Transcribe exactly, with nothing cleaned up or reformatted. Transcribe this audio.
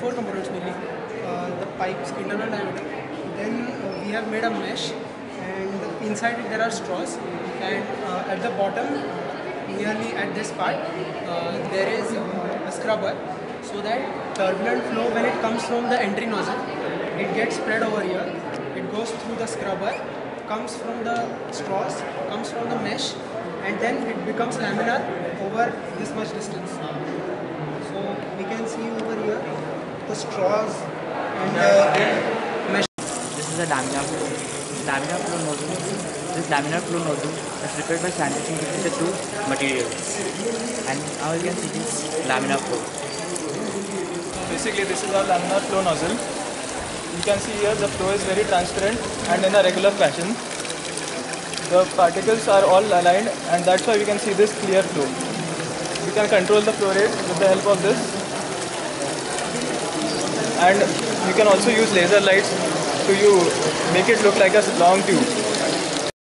four components mainly. Uh, the pipe's internal diameter. Then uh, we have made a mesh, and inside it there are straws. And uh, at the bottom, nearly at this part, uh, there is uh, a scrubber, so that turbulent flow, when it comes from the entry nozzle, it gets spread over here. It goes through the scrubber, comes from the straws, comes from the mesh, and then it becomes laminar over this much distance. So we can see over here the straws and the mesh. This is a laminar flow. Laminar flow nozzle. This laminar flow nozzle is prepared by sandwiching between the two materials. And now you can see this laminar flow. Basically, this is our laminar flow nozzle. You can see here the flow is very transparent and in a regular fashion. The particles are all aligned, and that's why we can see this clear flow. We can control the flow rate with the help of this, and you can also use laser lights to you make it look like a long tube.